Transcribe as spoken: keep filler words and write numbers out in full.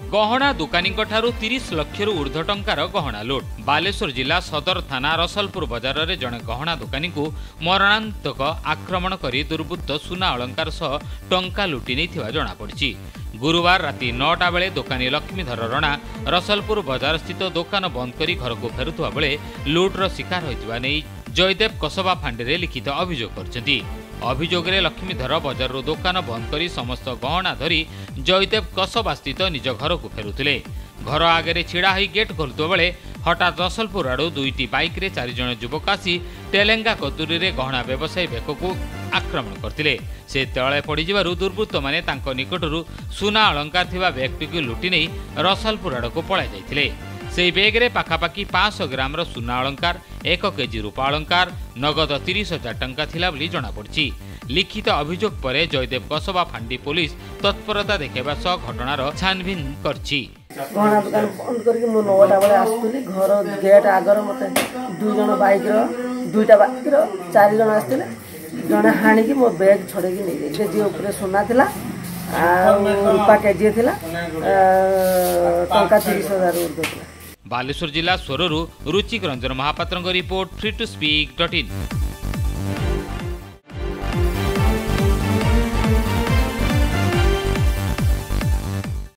गहना दुकानी तीस लाख ऊर्ध्व टंकार गहना लुट। बालेश्वर जिला सदर थाना रसलपुर बजार में जड़े गहना दुकानी को मरणांतक आक्रमण कर दुर्बृत्त सुना अलंकार सह टंका लुटि नहीं जमापड़ी। गुरुवार राति नौटा बेले दुकानी लक्ष्मीधर रणा रसलपुर बजार स्थित दुकान बंद कर घर को फेरुवा बेले लुट्र शिकार होता नहीं जयदेव कसबा फांडी लिखित अभियोग कर अभियोग लक्ष्मीधर बजार दुकान बंद कर समस्त गहना धरी जयदेव कसबा स्थित निज घर को फेरुले। घर आगे छिड़ा हो गेट खोलुवा बेले हठात रसलपुर आड़ू दुईटी बाइक रे चार जन युवक आसी तेलेंगा कतुरी रे गहना व्यवसायी बेक को आक्रमण करते से तले पड़ू दुर्बृत्त माने तांको निकटरू सुना अलंकार थिबा व्यक्ति को लुटि नहीं रसलपुर आड़ को पलाई जाइथिले। से बेग रे पाखापाखि पाँच सौ ग्राम रो सुना अलंकार एक केजी रूपा अलंकार नगद तीस हजार टंका थिला बोली जमापड़ी। लिखित अभियोग पर जयदेव कसबा फांडी पुलिस तत्परता देखा सह घटनार छानभिन करछि। गहना दुकान बंद करके मो नौटा बेले आसुली घर गेट आगर मत दुई जन बाइक दुईटा बाइक चार जन आसते जड़े हाणिकी मो बैग छड़े नहीं केजी उपर सोना थिला रूपा केजी थिला टंका तीस हजार ऊर्ध्व थिला। बालेश्वर जिला स्वररू Ruchik Ranjan Mahapatra report free to speak dot in.